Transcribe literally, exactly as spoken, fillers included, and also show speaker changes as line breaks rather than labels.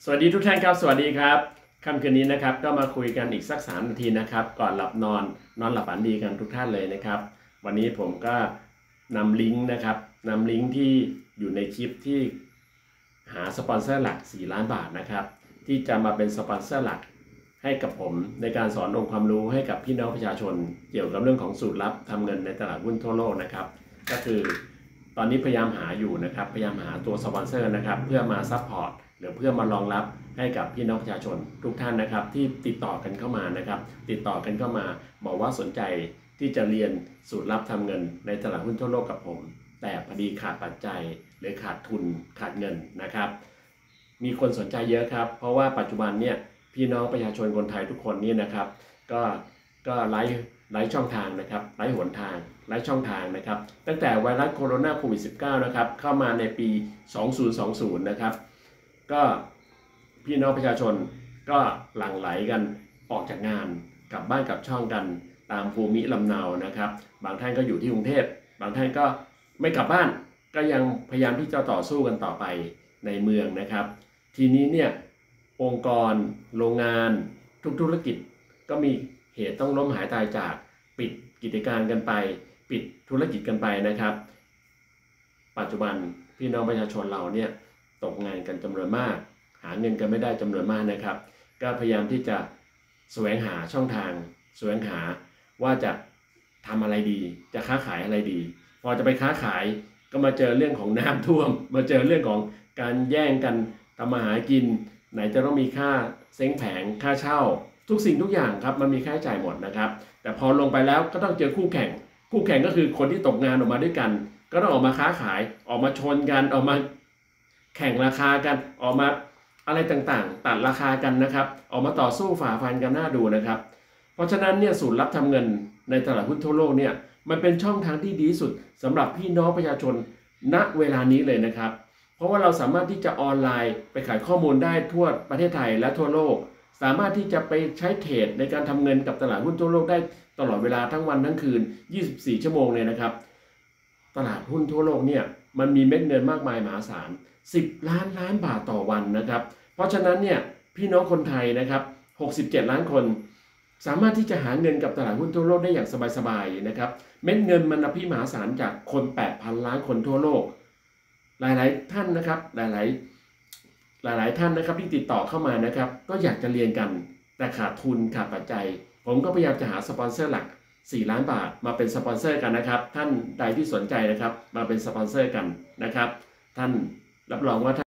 สวัสดีทุกท่านครับสวัสดีครับค่ำคืนนี้นะครับก็มาคุยกันอีกสักสามนาทีนะครับก่อนหลับนอนนอนหลับฝันดีกันทุกท่านเลยนะครับวันนี้ผมก็นำลิงก์นะครับนำลิงก์ที่อยู่ในคลิปที่หาสปอนเซอร์หลักสี่ล้านบาทนะครับที่จะมาเป็นสปอนเซอร์หลักให้กับผมในการสอนองค์ความรู้ให้กับพี่น้องประชาชนเกี่ยวกับเรื่องของสูตรลับทำเงินในตลาดหุ้นทั่วโลกนะครับก็คือตอนนี้พยายามหาอยู่นะครับพยายามหาตัวสปอนเซอร์นะครับเพื่อมาซัพพอร์ตหรือเพื่อมารองรับให้กับพี่น้องประชาชนทุกท่านนะครับที่ติดต่อกันเข้ามานะครับติดต่อกันเข้ามาบอกว่าสนใจที่จะเรียนสูตรลับทำเงินในตลาดหุ้นทั่วโลกกับผมแต่พอดีขาดปัจจัยหรือขาดทุนขาดเงินนะครับมีคนสนใจเยอะครับเพราะว่าปัจจุบันเนี่ยพี่น้องประชาชนคนไทยทุกคนนี่นะครับก็ก็ไร้ไร้ช่องทางนะครับไร้หนทางไร้ช่องทางนะครับตั้งแต่ไวรัสโคโรนาโควิด สิบเก้า นะครับเข้ามาในปีสองพันยี่สิบนะครับก็พี่น้องประชาชนก็หลั่งไหลกันออกจากงานกลับบ้านกลับช่องกันตามภูมิลำเนานะครับบางท่านก็อยู่ที่กรุงเทพบางท่านก็ไม่กลับบ้านก็ยังพยายามที่จะต่อสู้กันต่อไปในเมืองนะครับทีนี้เนี่ยองค์กรโรงงานทุกธุรกิจก็มีเหตุต้องล้มหายตายจากปิดกิจการกันไปปิดธุรกิจกันไปนะครับปัจจุบันพี่น้องประชาชนเราเนี่ยตกงานกันจำนวนมากหาเงินกันไม่ได้จำนวนมากนะครับก็พยายามที่จะแสวงหาช่องทางแสวงหาว่าจะทำอะไรดีจะค้าขายอะไรดีพอจะไปค้าขายก็มาเจอเรื่องของน้ำท่วมมาเจอเรื่องของการแย่งกันทำมาหากินไหนจะต้องมีค่าเซ้งแผงค่าเช่าทุกสิ่งทุกอย่างครับมันมีค่าใช้จ่ายหมดนะครับแต่พอลงไปแล้วก็ต้องเจอคู่แข่งคู่แข่งก็คือคนที่ตกงานออกมาด้วยกันก็ต้องออกมาค้าขายออกมาชนกันออกมาแข่งราคากันออกมาอะไรต่างๆตัดราคากันนะครับออกมาต่อสู้ฝ่าฟันกันน่าดูนะครับเพราะฉะนั้นเนี่ยสูตรลับทำเงินในตลาดหุ้นทั่วโลกเนี่ยมันเป็นช่องทางที่ดีที่สุดสำหรับพี่น้องประชาชนณเวลานี้เลยนะครับเพราะว่าเราสามารถที่จะออนไลน์ไปขายข้อมูลได้ทั่วประเทศไทยและทั่วโลกสามารถที่จะไปใช้เทรดในการทำเงินกับตลาดหุ้นทั่วโลกได้ตลอดเวลาทั้งวันทั้งคืนยี่สิบสี่ชั่วโมงเลยนะครับตลาดหุ้นทั่วโลกเนี่ยมันมีเม็ดเงินมากมายมหาศาลสิบล้านล้านบาทต่อวันนะครับเพราะฉะนั้นเนี่ยพี่น้องคนไทยนะครับหกสิบเจ็ดล้านคนสามารถที่จะหาเงินกับตลาดหุ้นทั่วโลกได้อย่างสบายๆนะครับเม็ดเงินมันอภิมหาศาลจากคน แปดพัน ล้านคนทั่วโลกหลายๆท่านนะครับหลายๆหลายๆท่านนะครับที่ติดต่อเข้ามานะครับก็อยากจะเรียนกันแต่ขาดทุนขาดปัจจัยผมก็พยายามจะหาสปอนเซอร์หลักสี่ล้านบาทมาเป็นสปอนเซอร์กันนะครับท่านใดที่สนใจนะครับมาเป็นสปอนเซอร์กันนะครับท่านรับรองว่า